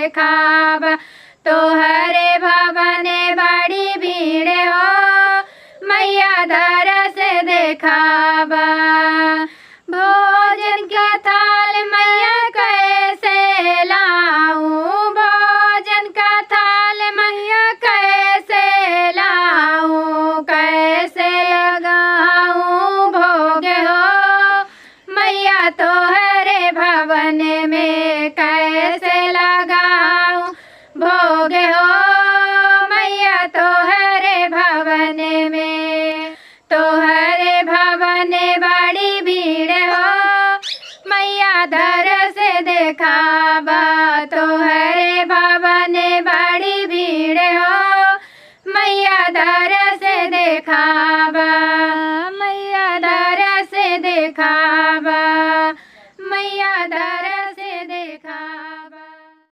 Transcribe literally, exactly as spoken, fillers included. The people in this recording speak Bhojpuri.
देखावा तोहरे भवन बड़ी भीड़ हो मैया दरस देखावा। भोजन का थाल मैया कैसे लाऊं भोजन का थाल मैया कैसे लाऊं कैसे लगाऊं भोग हो मैया तोहरे भवन में कैसे लगाऊं भोग हो मैया तोहरे भवन में। तोहरे भवन बड़ी भीड़ हो मैया दरस देखावा तोहरे भवन बड़ी भीड़ हो मैया दरस देखावा मैया दरस देखावा।